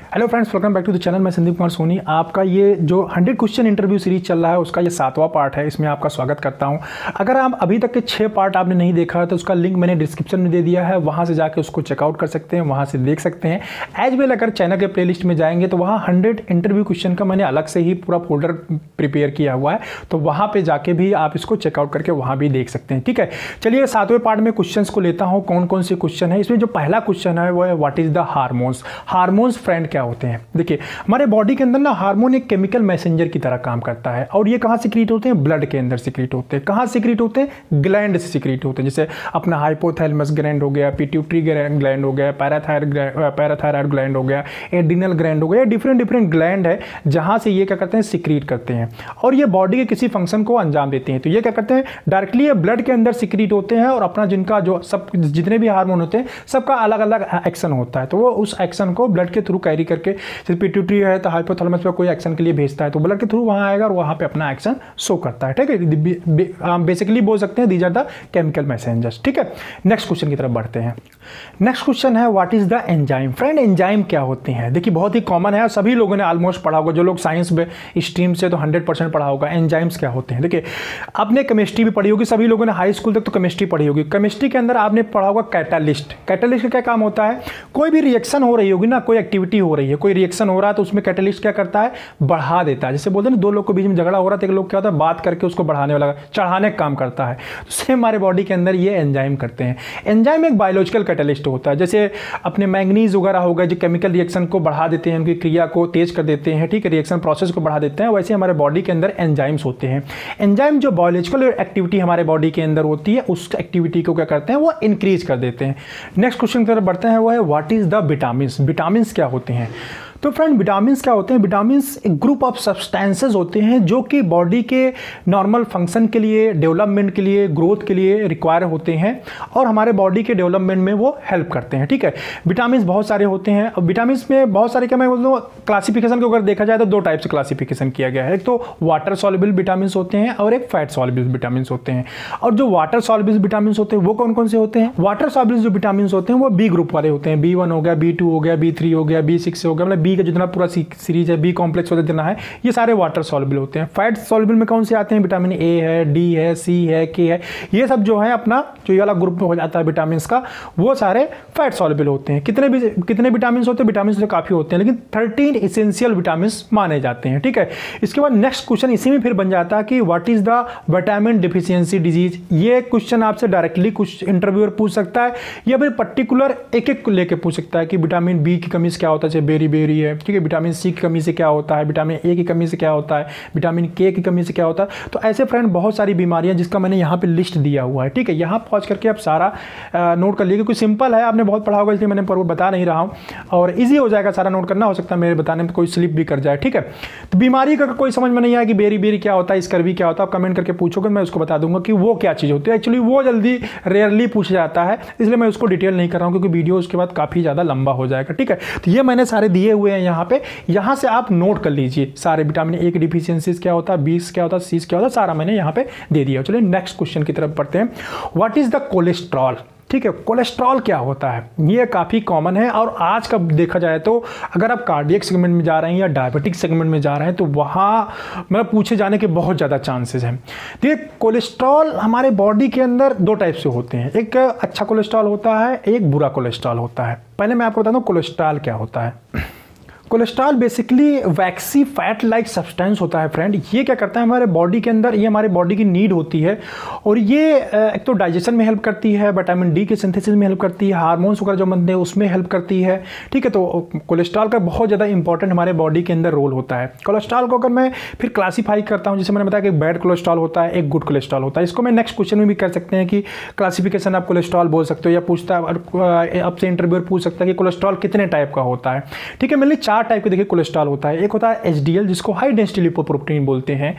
Hello friends, welcome back to the channel. मैं संदीप कुमार सोनी। आपका ये जो 100 क्वेश्चन इंटरव्यू सीरीज चल रहा है उसका ये 7वां पार्ट है। इसमें आपका स्वागत करता हूं। अगर आप अभी तक के 6 पार्ट आपने नहीं देखा है तो उसका लिंक मैंने डिस्क्रिप्शन में दे दिया है, वहां से जाकर उसको चेकआउट कर सकते हैं, वहां से देख सकते हैं। एज वेल अगर चैनल के प्लेलिस्ट में जाएंगे तो वहाँ 100 इंटरव्यू क्वेश्चन का मैंने अलग से ही पूरा फोल्डर प्रिपेयर किया हुआ है, तो वहाँ पर जाके भी आप इसको चेकआउट करके वहाँ भी देख सकते हैं। ठीक है, चलिए 7वें पार्ट में क्वेश्चन को लेता हूँ। कौन कौन से क्वेश्चन है इसमें? जो पहला क्वेश्चन है वो है what is the hormones. Hormones friend क्या होते हैं? देखिए, हमारे बॉडी के अंदर ना हार्मोन एक केमिकल मैसेंजर की तरह काम करता है और ये कहाँ सिक्रीट होते हैं? ब्लड के अंदर सिक्रीट होते हैं। कहाँ सिक्रीट होते हैं? ग्लैंड से सिक्रीट होते हैं। जैसे अपना हाइपोथैलेमस ग्लैंड हो गया, पिट्यूटरी ग्लैंड हो गया, पैराथायराइड ग्लैंड हो गया, एड्रिनल ग्लैंड हो गया। डिफरेंट ग्लैंड है जहाँ से ये क्या करते हैं? सिक्रीट करते हैं और ये बॉडी के किसी फंक्शन को अंजाम देते हैं। तो ये क्या करते हैं? डायरेक्टली ये ब्लड के अंदर सिक्रीट होते हैं और अपना जिनका जो सब जितने भी हार्मोन होते हैं सबका अलग अलग एक्शन होता है, तो वो उस एक्शन को ब्लड के थ्रू कैरी करके, जैसे पिट्यूटरी है तो हाइपोथैलेमस पे कोई एक्शन के लिए भेजता है तो ब्लड के थ्रू वहां आएगा और वहां पे अपना एक्शन शो करता है। ठीक है, बेसिकली बोल सकते हैं these are the chemical messengers. ठीक है, नेक्स्ट क्वेश्चन की तरफ बढ़ते हैं। नेक्स्ट क्वेश्चन है what is the enzyme. Friend, enzyme क्या होते हैं? देखिए, बहुत ही कॉमन है, सभी लोगों ने ऑलमोस्ट पढ़ा होगा। जो लोग साइंस में स्ट्रीम से तो 100% पढ़ा होगा। एंजाइम्स क्या होते हैं? देखिए, आपने केमिस्ट्री भी पढ़ी होगी, सभी लोगों ने हाई स्कूल तक तो केमिस्ट्री पढ़ी होगी। केमिस्ट्री के अंदर आपने पढ़ा होगा कैटालिस्ट। कैटालिस्ट का क्या काम होता है? कोई भी रिएक्शन हो रही होगी ना, कोई एक्टिविटी हो रही है, कोई रिएक्शन हो रहा है तो उसमें कैटालिस्ट क्या करता है? बढ़ा देता है। जैसे बोलते हैं ना, दो लोग के बीच में झगड़ा हो रहा है तो एक लोग क्या होता है? बात करके उसको बढ़ाने वाला, चढ़ाने का काम करता है। तो सेम हमारे बॉडी के अंदर ये एंजाइम करते हैं। एंजाइम एक बायोलॉजिकल कैटालिस्ट होता है। जैसे अपने मैंगनीज वगैरह हो गए जो केमिकल रिएक्शन को बढ़ा देते हैं, उनकी क्रिया को तेज कर देते हैं। ठीक है, रिएक्शन प्रोसेस को बढ़ा देते हैं। वैसे हमारे बॉडी के अंदर एंजाइम्स होते हैं। एंजाइम जो बायोलॉजिकल एक्टिविटी हमारे बॉडी के अंदर होती है उस एक्टिविटी को क्या करते हैं? वो इंक्रीज कर देते हैं। नेक्स्ट क्वेश्चन की तरफ बढ़ते हैं, वो है what is the vitamins. Vitamins क्या होते हैं? तो फ्रेंड, विटामिन्स क्या होते हैं? विटामिन्स एक ग्रुप ऑफ सब्सटेंसेस होते हैं जो कि बॉडी के नॉर्मल फंक्शन के लिए, डेवलपमेंट के लिए, ग्रोथ के लिए रिक्वायर होते हैं और हमारे बॉडी के डेवलपमेंट में वो हेल्प करते हैं। ठीक है, विटामिन्स बहुत सारे होते हैं। अब विटामिन्स में बहुत सारे, क्या मैं बोलता हूँ, क्लासिफिकेशन को अगर देखा जाए तो 2 टाइप से क्लासिफिकेशन किया गया है। एक तो वाटर सॉल्युबल विटामिन्स होते हैं और एक फैट सॉल्युबल विटामिन्स होते हैं। और जो वाटर सॉल्युबल विटामिन्स होते हैं वो कौन कौन से होते हैं? वाटर सॉल्युबल जो विटामिन्स होते हैं वो बी ग्रुप वाले होते हैं। B1 हो गया, B2 हो गया, B3 हो गया, B6 हो गया, मतलब बी का जितना पूरा सीरीज है, बी कॉम्प्लेक्स वाला जितना है, ये सारे वाटर सॉल्युबल होते हैं। फैट सॉल्युबल में कौन से आते हैं? विटामिन ए है, डी है, सी है, के है, ये सब जो है अपना जो ये वाला ग्रुप में हो जाता है विटामिन का, वो सारे फैट सॉल्युबल होते हैं। कितने विटामिन होते हैं? विटामिन तो काफी होते हैं, लेकिन 13 इसेंशियल विटामिन माने जाते हैं। ठीक है, इसके बाद नेक्स्ट क्वेश्चन इसी में फिर बन जाता है कि what is the vitamin deficiency disease. ये क्वेश्चन आपसे डायरेक्टली कुछ इंटरव्यूअर पूछ सकता है या फिर पर्टिकुलर एक को लेकर पूछ सकता है कि विटामिन बी की कमी से क्या होता है, जैसे बेरी है। ठीक है, विटामिन सी की कमी से क्या होता है, विटामिन ए की कमी से क्या होता है, विटामिन के की कमी से क्या होता है। तो ऐसे फ्रेंड बहुत सारी बीमारियां जिसका मैंने यहाँ पे लिस्ट दिया हुआ है। ठीक है, यहाँ पहुँच करके आप सारा नोट कर लीजिए, क्योंकि सिंपल है, आपने बहुत पढ़ा होगा इसलिए मैंने बता नहीं रहा हूँ और ईजी हो जाएगा सारा नोट करना। हो सकता है मेरे बताने में कोई स्लिप भी कर जाए। ठीक है, तो बीमारी का कोई समझ में नहीं आया कि बेरी क्या होता है, स्कर्वी क्या होता है, आप कमेंट करके पूछोगे, मैं उसको बता दूंगा कि वो क्या चीज़ होती है। एक्चुअली वो जल्दी रेयरली पूछा जाता है, इसलिए मैं उसको डिटेल नहीं कर रहा हूँ क्योंकि वीडियो उसके बाद काफ़ी ज़्यादा लंबा हो जाएगा। ठीक है, तो ये मैंने सारे दिए हुए हैं यहाँ पे, यहाँ से आप नोट कर लीजिए सारे विटामिन ए की डिफिशियंसीज क्या होता है, बी क्या होता है, सी क्या होता है, सारा मैंने यहाँ पे दे दिया। चलिए नेक्स्ट क्वेश्चन की तरफ बढ़ते हैं। What is the cholesterol. ठीक है, कोलेस्ट्रॉल क्या होता है? ये काफ़ी कॉमन है और आज का देखा जाए तो अगर आप कार्डियक सेगमेंट में जा रहे हैं या डायबिटिक सेगमेंट में जा रहे हैं तो वहाँ मतलब पूछे जाने के बहुत ज़्यादा चांसेस हैं। देखिए, कोलेस्ट्रॉल हमारे बॉडी के अंदर 2 टाइप से होते हैं, एक अच्छा कोलेस्ट्रॉल होता है, एक बुरा कोलेस्ट्रॉल होता है। पहले मैं आपको बताता हूँ कोलेस्ट्रॉल क्या होता है। Cholesterol basically waxy fat like substance होता है फ्रेंड। ये क्या करता है हमारे बॉडी के अंदर, ये हमारे बॉडी की नीड होती है और ये एक तो डाइजेशन में हेल्प करती है, विटामिन डी के सिंथेसिस में हेल्प करती है, हार्मोन्स वगैरह जो बनते हैं उसमें हेल्प करती है। ठीक है, तो कोलेस्ट्रॉल का बहुत ज़्यादा इंपॉर्टेंट हमारे बॉडी के अंदर रोल होता है। कोलेस्ट्रॉल को अगर मैं फिर क्लासीफाई करता हूँ, जैसे मैंने बताया कि बैड कोलेस्ट्रॉल होता है, एक गुड कोलेस्ट्रॉल होता है। इसको मैं नेक्स्ट क्वेश्चन में भी कर सकते हैं कि क्लासिफिकेशन आप कोलेस्ट्रॉल बोल सकते हो या पूछता है आपसे इंटरव्यूअर पूछ सकता है कि कोलेस्ट्रॉल कितने टाइप का होता है। ठीक है, मैंने 4 टाइप के देखिए कोलेस्ट्रॉल होता है। एक होता है एचडीएल जिसको हाई डेंसिटी लिपोप्रोटीन बोलते हैं,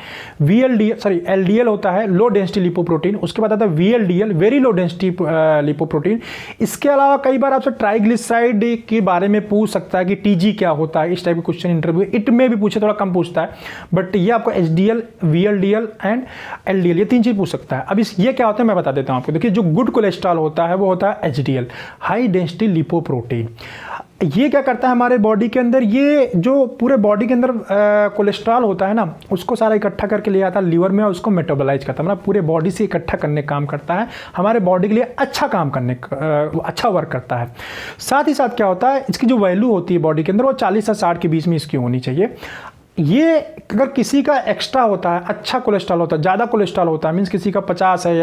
एलडीएल होता है लो डेंसिटी लिपोप्रोटीन, उसके बाद आता है VLDL very low density lipoprotein. इसके अलावा कई बार आपसे ट्राइग्लिसराइड के बारे में पूछ सकता है कि टीजी क्या होता है, इस टाइप के क्वेश्चन इंटरव्यू इट में भी पूछे, थोड़ा कम पूछता है, बट ये आपको एचडीएल, वीएलडीएल एंड एलडीएल ये 3 चीज पूछ सकता है। अब ये क्या होता है मैं बता देता हूं आपको। देखिए, जो गुड कोलेस्ट्रॉल होता है वो होता है एचडीएल हाई डेंसिटी लिपोप्रोटीन। ये क्या करता है हमारे बॉडी के अंदर, ये जो पूरे बॉडी के अंदर कोलेस्ट्रॉल होता है ना, उसको सारा इकट्ठा करके ले आता है लीवर में और उसको मेटाबोलाइज करता है, मतलब पूरे बॉडी से इकट्ठा करने काम करता है, हमारे बॉडी के लिए अच्छा काम करने अच्छा वर्क करता है। साथ ही साथ क्या होता है, इसकी जो वैल्यू होती है बॉडी के अंदर वो 40 से 60 के बीच में इसकी होनी चाहिए। ये अगर किसी का एक्स्ट्रा होता है, अच्छा कोलेस्ट्रॉल होता है, ज़्यादा कोलेस्ट्रॉल होता है, मीन्स किसी का 50 है या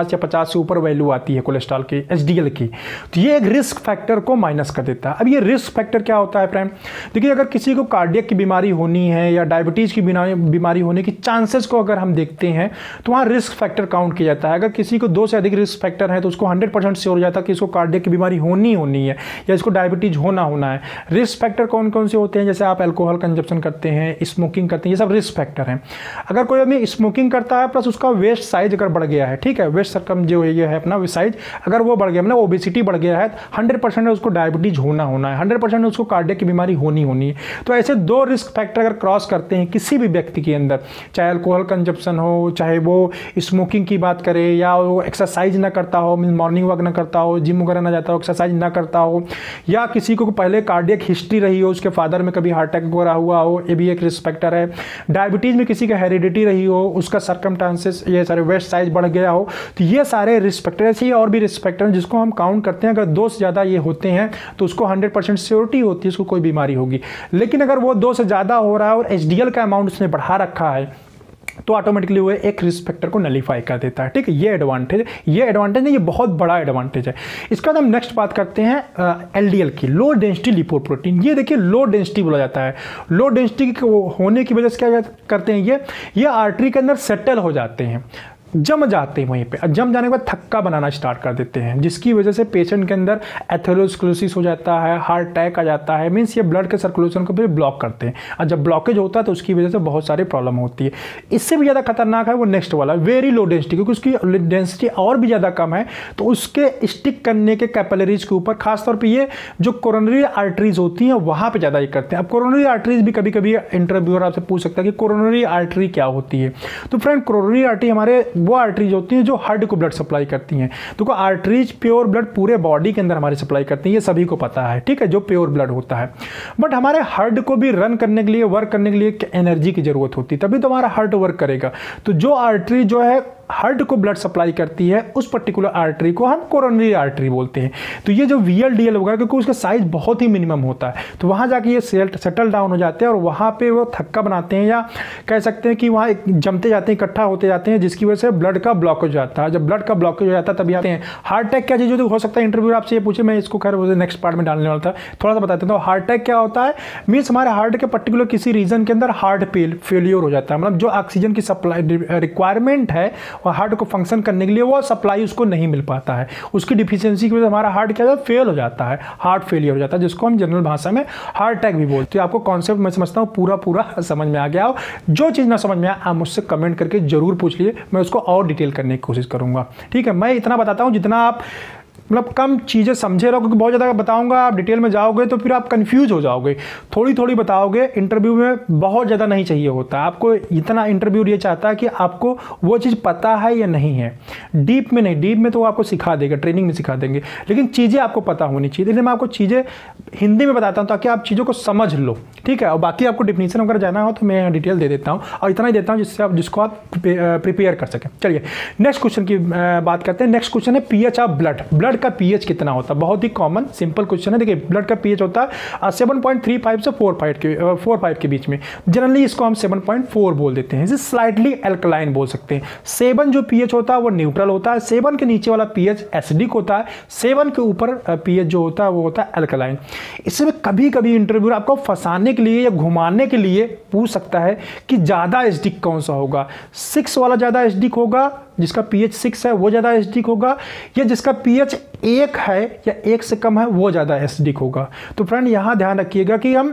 50 से ऊपर वैल्यू आती है कोलेस्ट्रॉल की, एचडीएल की, तो ये एक रिस्क फैक्टर को माइनस कर देता है। अब ये रिस्क फैक्टर क्या होता है फ्रेंड, देखिए अगर किसी को कार्डियक की बीमारी होनी है या डायबिटीज़ की बीमारी होने की चांसेस को अगर हम देखते हैं तो वहाँ रिस्क फैक्टर काउंट किया जाता है। अगर किसी को 2 से अधिक रिस्क फैक्टर है तो उसको 100% श्योर हो जाता है कि इसको कार्डियक की बीमारी होनी है या इसको डायबिटीज़ होना है। रिस्क फैक्टर कौन कौन से होते हैं, जैसे आप अल्कोहल कंजप्शन करते हैं, स्मोकिंग करते हैं, ये सब रिस्क फैक्टर हैं। अगर कोई आदमी स्मोकिंग करता है प्लस उसका वेस्ट साइज अगर बढ़ गया है, ठीक है, वेस्ट सरकम जो ये है अपना साइज अगर वो बढ़ गया, मतलब ओबेसिटी बढ़ गया है, 100% उसको डायबिटीज होना है, 100% उसको कार्डियक की बीमारी होनी है। तो ऐसे 2 रिस्क फैक्टर अगर क्रॉस करते हैं किसी भी व्यक्ति के अंदर, चाहे अल्कोहल कंजप्शन हो, चाहे वो स्मोकिंग की बात करे या वो एक्सरसाइज ना करता हो, मीन मॉर्निंग वॉक ना करता हो, जिम वगैरह ना जाता हो, एक्सरसाइज ना करता हो, या किसी को पहले कार्डियक हिस्ट्री रही हो, उसके फादर में कभी हार्ट अटैक वगैरह हुआ हो, ये भी एक रिस्क फैक्टर है। डायबिटीज में किसी का हेरिडिटी रही हो, उसका सर्कमस्टांसेस ये सारे वेस्ट साइज बढ़ गया हो, तो ये सारे रिस्क फैक्टर, ऐसे और भी रिस्क फैक्टर हैं जिसको हम काउंट करते हैं। अगर 2 से ज़्यादा ये होते हैं तो उसको 100% श्योरिटी होती है उसको कोई बीमारी होगी। लेकिन अगर वो 2 से ज़्यादा हो रहा है और एचडीएल का अमाउंट उसने बढ़ा रखा है तो ऑटोमेटिकली वो एक रिस्क फैक्टर को नलीफाई कर देता है। ठीक है, ये एडवांटेज नहीं, ये बहुत बड़ा एडवांटेज है। इसके बाद हम नेक्स्ट बात करते हैं एलडीएल की, लो डेंसिटी लिपोप्रोटीन। ये देखिए लो डेंसिटी बोला जाता है। लो डेंसिटी होने की वजह से क्या करते हैं, ये आर्टरी के अंदर सेटल हो जाते हैं, जम जाते हैं वहीं पे, जम जाने के बाद थक्का बनाना स्टार्ट कर देते हैं, जिसकी वजह से पेशेंट के अंदर एथेरोस्क्लेरोसिस हो जाता है, हार्ट अटैक आ जाता है। मीन्स ये ब्लड के सर्कुलेशन को भी ब्लॉक करते हैं और जब ब्लॉकेज होता है तो उसकी वजह से बहुत सारी प्रॉब्लम होती है। इससे भी ज़्यादा खतरनाक है वो नेक्स्ट वाला वेरी लो डेंसिटी, क्योंकि उसकी डेंसिटी और भी ज़्यादा कम है तो उसके स्टिक करने के कैपिलरीज के ऊपर खासतौर पर ये जो कोरोनरी आर्टरीज होती हैं वहाँ पर ज़्यादा ये करते हैं। अब कोरोनरी आर्टरीज भी कभी कभी इंटरव्यूअर आपसे पूछ सकता है कि कोरोनरी आर्टरी क्या होती है। तो फ्रेंड कोरोनरी आर्टरी हमारे वो आर्टरीज होती हैं जो हार्ट को ब्लड सप्लाई करती हैं। तो आर्टरीज प्योर ब्लड पूरे बॉडी के अंदर हमारे सप्लाई करती हैं, ये सभी को पता है, ठीक है, जो प्योर ब्लड होता है। बट हमारे हार्ट को भी रन करने के लिए, वर्क करने के लिए एनर्जी की जरूरत होती है, तभी तो हमारा हार्ट वर्क करेगा। तो जो आर्टरी जो है हार्ट को ब्लड सप्लाई करती है उस पर्टिकुलर आर्टरी को हम कोरोनरी आर्टरी बोलते हैं। तो ये जो वीएलडीएल वगैरह, क्योंकि उसका साइज बहुत ही मिनिमम होता है, तो वहाँ जाके ये सेटल डाउन हो जाते हैं और वहाँ पे वो थक्का बनाते हैं, या कह सकते हैं कि वहाँ जमते जाते हैं, इकट्ठा होते जाते हैं, जिसकी वजह से ब्लड का ब्लॉकेज हो जाता है। जब ब्लड का ब्लॉकेज हो जाता है तभी आते हैं। हार्ट अटैक क्या चीज़ हो सकता है, इंटरव्यू आपसे ये पूछे, मैं इसको खैर नेक्स्ट पार्ट में डालने वाला था, थोड़ा सा बताते हैं। तो हार्ट अटैक क्या होता है, मीन्स हमारे हार्ट के पर्टिकुलर किसी रीजन के अंदर हार्ट फेलियर हो जाता है, मतलब जो ऑक्सीजन की सप्लाई रिक्वायरमेंट है और हार्ट को फंक्शन करने के लिए वो सप्लाई उसको नहीं मिल पाता है, उसकी डिफिशियंसी की वजह से हमारा हार्ट क्या होता है, फेल हो जाता है, हार्ट फेलियर हो जाता है, जिसको हम जनरल भाषा में हार्ट अटैक भी बोलते हैं। आपको कॉन्सेप्ट मैं समझता हूँ पूरा समझ में आ गया हो। जो चीज़ ना समझ में आए आप मुझसे कमेंट करके जरूर पूछ लिए, मैं उसको और डिटेल करने की कोशिश करूँगा। ठीक है, मैं इतना बताता हूँ जितना आप मतलब कम चीज़ें समझे रहो, क्योंकि बहुत ज़्यादा बताऊंगा आप डिटेल में जाओगे तो फिर आप कंफ्यूज हो जाओगे। थोड़ी थोड़ी बताओगे, इंटरव्यू में बहुत ज़्यादा नहीं चाहिए होता आपको, इतना इंटरव्यू ये चाहता है कि आपको वो चीज़ पता है या नहीं है, डीप में नहीं। डीप में तो आपको सिखा देगा, ट्रेनिंग में सिखा देंगे, लेकिन चीज़ें आपको पता होनी चाहिए। इसलिए मैं आपको चीज़ें हिंदी में बताता हूँ ताकि आप चीज़ों को समझ लो, ठीक है। और बाकी आपको डिफिनीशन वगैरह जाना हो तो मैं यहाँ डिटेल दे देता हूँ, और इतना ही देता हूँ जिसको आप प्रिपेयर कर सकें। चलिए नेक्स्ट क्वेश्चन की बात करते हैं। नेक्स्ट क्वेश्चन है पीएच ऑफ ब्लड। ब्लड का पीएच कितना होता है, बहुत ही कॉमन सिंपल क्वेश्चन है। देखिए ब्लड का पीएच होता है 7.35 से 4.5 के बीच में। जनरली इसको हम 7.4 बोल देते हैं, इसे स्लाइटली एल्कलाइन बोल सकते हैं। 7 जो पीएच होता है वो न्यूट्रल होता है, 7 के नीचे वाला पीएच एसिडिक होता है, 7 के ऊपर पीएच जो होता है वो होता है एल्कलाइन। इसमें कभी कभी इंटरव्यू आपको फंसाने के लिए या घुमाने के लिए पूछ सकता है कि ज़्यादा एसिडिक कौन सा होगा, 6 वाला ज़्यादा एसिडिक होगा, जिसका पीएच 6 है वो ज़्यादा एसिडिक होगा, या जिसका पीएच 1 है या 1 से कम है वो ज़्यादा एसिडिक होगा। तो फ्रेंड यहाँ ध्यान रखिएगा कि हम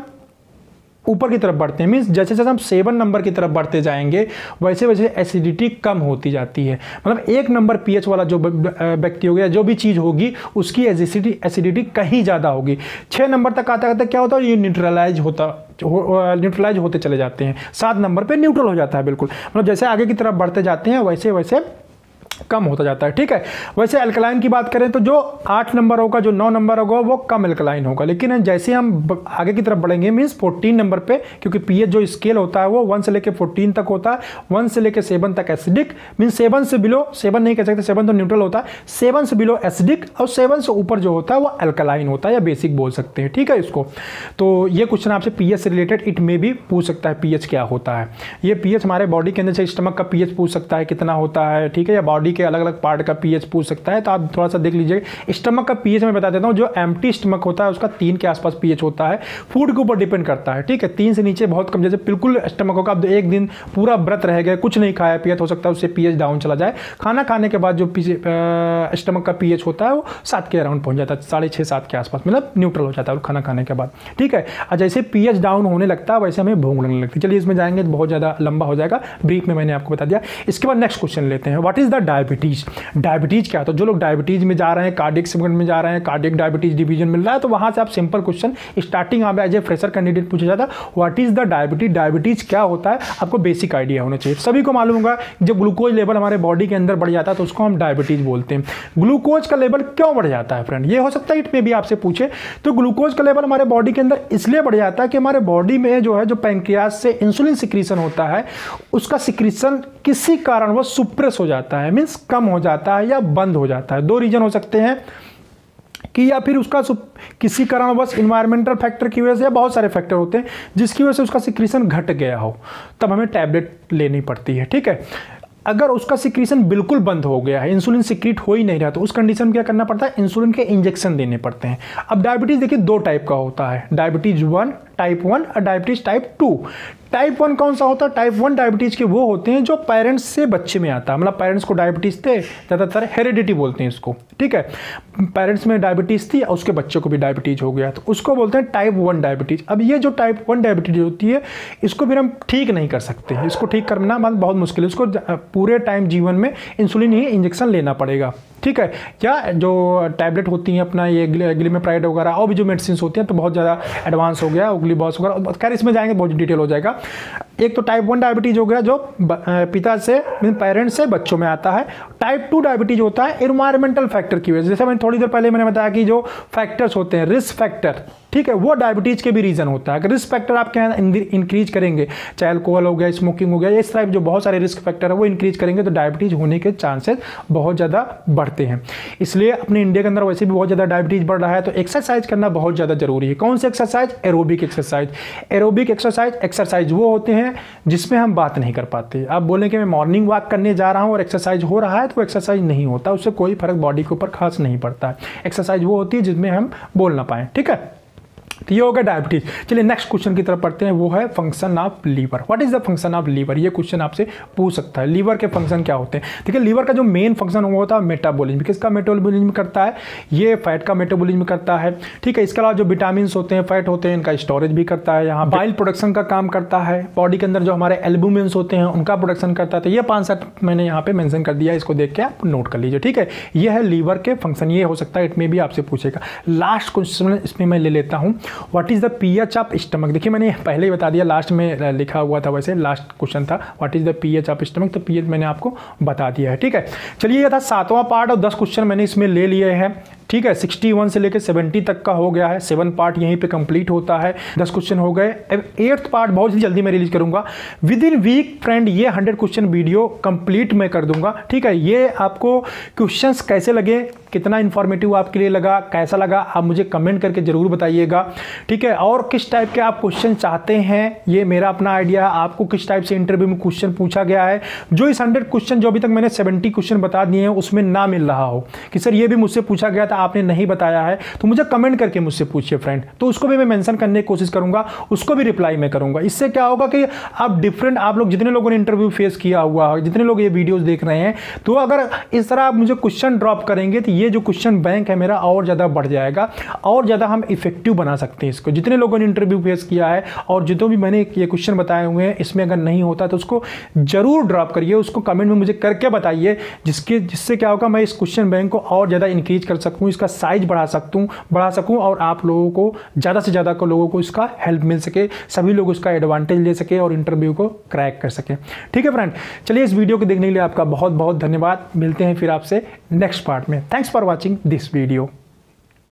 ऊपर की तरफ बढ़ते हैं, मीन्स जैसे जैसे हम 7 नंबर की तरफ बढ़ते जाएंगे वैसे वैसे एसिडिटी कम होती जाती है। मतलब 1 नंबर पीएच वाला जो व्यक्ति हो गया, जो भी चीज़ होगी उसकी एसिडिटी कहीं ज़्यादा होगी। 6 नंबर तक आता आता क्या होता है, ये न्यूट्रलाइज होते चले जाते हैं। 7 नंबर पे न्यूट्रल हो जाता है बिल्कुल। मतलब जैसे आगे की तरफ बढ़ते जाते हैं वैसे वैसे कम होता जाता है। ठीक है, वैसे अल्कलाइन की बात करें तो जो 8 नंबर होगा, जो 9 नंबर होगा वो कम अल्कलाइन होगा, लेकिन जैसे हम आगे की तरफ बढ़ेंगे मीन्स 14 नंबर पे, क्योंकि पीएच जो स्केल होता है वो 1 से लेकर 14 तक होता है। 1 से लेकर 7 तक एसिडिक, मीन्स 7 से बिलो, 7 नहीं कह सकते, 7 तो न्यूट्रल होता है, 7 से बिलो एसिडिक और 7 से ऊपर जो होता है वो अल्कलाइन होता है या बेसिक बोल सकते हैं। ठीक है, इसको तो ये क्वेश्चन आपसे पीएच से रिलेटेड इट में भी पूछ सकता है, पीएच क्या होता है। ये पीएच हमारे बॉडी के अंदर से स्टमक का पीएच पूछ सकता है कितना होता है। ठीक है, या बॉडी के अलग अलग पार्ट का पीएच पूछ सकता है, तो आप थोड़ा सा देख लीजिएगा। स्टमक का पीएच मैं बता देता हूं, जो एम्प्टी स्टमक होता है उसका 3 के आसपास पीएच होता है, फूड के ऊपर डिपेंड करता है। ठीक है, 3 से नीचे बहुत कम, जैसे बिल्कुल स्टमक होगा, आप एक दिन पूरा व्रत रह गए, कुछ नहीं खाया पिया, हो सकता है उससे पीएच डाउन चला जाए। खाना खाने के बाद जो स्टमक का पीएच होता है वो 7 के अराउंड पहुंच जाता है, 6.5-7 के आसपास, मतलब न्यूट्रल हो जाता है खाना खाने के बाद। ठीक है, और जैसे पीएच डाउन होने लगता है वैसे हमें भूख लगने लगती है। चलिए इसमें जाएंगे तो बहुत ज़्यादा लंबा हो जाएगा, ब्रीफ में मैंने आपको बता दिया। इसके बाद नेक्स्ट क्वेश्चन लेते हैं, what is the diabetes. Diabetes क्या है, तो जो लोग डायबिटीज में जा रहे हैं, कार्डियक सेगमेंट में जा रहे हैं, कार्डियक डायबिटीज डिवीजन मिल रहा है, तो वहां से आप सिंपल क्वेश्चन स्टार्टिंग आप एज ए फ्रेशर कैंडिडेट पूछा जाता है, what is the diabetes, diabetes क्या होता है, आपको बेसिक आइडिया होना चाहिए। सभी को मालूम होगा जब ग्लूकोज लेवल हमारे बॉडी के अंदर बढ़ जाता है तो उसको हम डायबिटीज बोलते हैं। ग्लूकोज का लेवल क्यों बढ़ जाता है फ्रेंड, ये हो सकता है इसमें भी आपसे पूछे। तो ग्लूकोज का लेवल हमारे बॉडी के अंदर इसलिए बढ़ जाता है कि हमारे बॉडी में जो है, जो पैंक्रियास से इंसुलिन सिक्रीशन होता है, उसका सिक्रीशन किसी कारण वो सुप्रेस हो जाता है, मीन्स कम हो जाता है या बंद हो जाता है। 2 रीजन हो सकते हैं कि या फिर उसका किसी कारणवश इन्वायरमेंटल फैक्टर की वजह से, या बहुत सारे फैक्टर होते हैं जिसकी वजह से उसका सिक्रीशन घट गया हो, तब हमें टैबलेट लेनी पड़ती है। ठीक है, अगर उसका सिक्रीशन बिल्कुल बंद हो गया है, इंसुलिन सिक्रीट हो ही नहीं रहा, तो उस कंडीशन में क्या करना पड़ता है, इंसुलिन के इंजेक्शन देने पड़ते हैं। अब डायबिटीज देखिए 2 टाइप का होता है, डायबिटीज 1 टाइप 1 और डायबिटीज टाइप 2। टाइप 1 कौन सा होता है, टाइप 1 डायबिटीज के वो होते हैं जो पेरेंट्स से बच्चे में आता है, मतलब पेरेंट्स को डायबिटीज थे, ज़्यादातर हेरिडिटी बोलते हैं इसको। ठीक है, पेरेंट्स में डायबिटीज थी और उसके बच्चों को भी डायबिटीज हो गया, तो उसको बोलते हैं टाइप 1 डायबिटीज। अब ये जो टाइप 1 डायबिटीज होती है, इसको फिर हम ठीक नहीं कर सकते, इसको ठीक करना बहुत मुश्किल है, उसको पूरे टाइम जीवन में इंसुलिन ही इंजेक्शन लेना पड़ेगा। ठीक है, या जो टैबलेट होती हैं अपना ये ग्लिमेप्राइड वगैरह और भी जो मेडिसिन होती हैं, तो बहुत ज़्यादा एडवांस हो गया, ग्लूबॉस वगैरह, खैर इसमें जाएंगे बहुत डिटेल हो जाएगा। एक तो टाइप 1 डायबिटीज हो गया जो पिता से, पेरेंट्स से बच्चों में आता है। टाइप 2 डायबिटीज होता है इन्वायरमेंटल फैक्टर की वजह से, जैसे मैंने थोड़ी देर पहले मैंने बताया कि जो फैक्टर्स होते हैं, रिस्क फैक्टर, ठीक है, वो डायबिटीज के भी रीजन होता है। अगर रिस्क फैक्टर आपके यहाँ इंक्रीज करेंगे, चाहे अल्कोहल हो गया, स्मोकिंग हो गया, इस टाइप जो बहुत सारे रिस्क फैक्टर है वो इंक्रीज करेंगे, तो डायबिटीज होने के चांसेस बहुत ज़्यादा बढ़ते हैं। इसलिए अपने इंडिया के अंदर वैसे भी बहुत ज़्यादा डायबिटीज बढ़ रहा है, तो एक्सरसाइज करना बहुत ज़्यादा जरूरी है। कौन सी exercise, aerobic exercise. Aerobic exercise वो होते हैं जिसमें हम बात नहीं कर पाते। आप बोलें कि मैं मॉर्निंग वॉक करने जा रहा हूँ और एक्सरसाइज हो रहा है, तो एक्सरसाइज नहीं होता, उससे कोई फर्क बॉडी के ऊपर खास नहीं पड़ता है। एक्सरसाइज वो होती है जिसमें हम बोल ना पाएँ। ठीक है, तो ये हो गया डायबिटीज। चलिए नेक्स्ट क्वेश्चन की तरफ पढ़ते हैं, वो है function of liver. What is the function of liver, ये क्वेश्चन आपसे पूछ सकता है, लीवर के फंक्शन क्या होते हैं। देखिए लीवर का जो मेन फंक्शन वो होता है मेटाबॉलिज्म। किसका मेटाबॉलिज्म करता है, ये फैट का मेटाबॉलिज्म करता है। ठीक है, इसके अलावा जो विटामिन होते हैं, फैट होते हैं, इनका स्टोरेज भी करता है। यहाँ बाइल प्रोडक्शन का काम करता है, बॉडी के अंदर जो हमारे एल्बुमिन होते हैं उनका प्रोडक्शन करता है। तो ये 5-7 मैंने यहाँ पे मेंशन कर दिया, इसको देख के आप नोट कर लीजिए। ठीक है, ये है लीवर के फंक्शन, ये हो सकता है इसमें भी आपसे पूछेगा। लास्ट क्वेश्चन इसमें मैं ले लेता हूँ, what is the pH of stomach. देखिए मैंने पहले ही बता दिया, लास्ट में लिखा हुआ था, वैसे लास्ट क्वेश्चन था what is the pH of stomach, तो पीएच मैंने आपको बता दिया है। ठीक है, चलिए ये था 7वां पार्ट और 10 क्वेश्चन मैंने इसमें ले लिए हैं। ठीक है, 61 से लेकर 70 तक का हो गया है, 7 पार्ट यहीं पे कंप्लीट होता है, 10 क्वेश्चन हो गए। अब 8th पार्ट बहुत ही जल्दी मैं रिलीज करूंगा, विद इन वीक फ्रेंड ये 100 क्वेश्चन वीडियो कंप्लीट मैं कर दूंगा। ठीक है, ये आपको क्वेश्चंस कैसे लगे, कितना इंफॉर्मेटिव आपके लिए लगा, कैसा लगा, आप मुझे कमेंट करके जरूर बताइएगा। ठीक है, और किस टाइप के आप क्वेश्चन चाहते हैं, ये मेरा अपना आइडिया है, आपको किस टाइप से इंटरव्यू में क्वेश्चन पूछा गया है। जो इस 100 क्वेश्चन जो अभी तक मैंने 70 क्वेश्चन बता दिए हैं उसमें ना मिल रहा हो कि सर ये भी मुझसे पूछा गया था आपने नहीं बताया है, तो मुझे कमेंट करके मुझसे पूछिए फ्रेंड, तो उसको भी मैं मेंशन करने की कोशिश करूंगा, उसको भी रिप्लाई मैं करूंगा। इससे क्या होगा कि आप डिफरेंट, आप लोग जितने लोगों ने इंटरव्यू फेस किया हुआ है, जितने लोग ये वीडियोस देख रहे हैं, तो अगर इस तरह आप मुझे क्वेश्चन ड्रॉप करेंगे तो ये जो क्वेश्चन बैंक है मेरा और ज़्यादा बढ़ जाएगा, और ज़्यादा हम इफेक्टिव बना सकते हैं इसको। जितने लोगों ने इंटरव्यू फेस किया है और जितने भी मैंने ये क्वेश्चन बताए हुए हैं, इसमें अगर नहीं होता तो उसको जरूर ड्रॉप करिए, उसको कमेंट में मुझे करके बताइए, जिससे क्या होगा, मैं इस क्वेश्चन बैंक को और ज़्यादा इंक्रीज कर सकूँ, इसका साइज बढ़ा सकूँ और आप लोगों को ज़्यादा से ज़्यादा लोगों को इसका हेल्प मिल सके, सभी लोग उसका एडवांटेज ले सके और इंटरव्यू को क्रैक कर सके। ठीक है फ्रेंड, चलिए इस वीडियो को देखने के लिए आपका बहुत बहुत धन्यवाद। मिलते हैं फिर आपसे नेक्स्ट पार्ट में। Thanks for watching this video.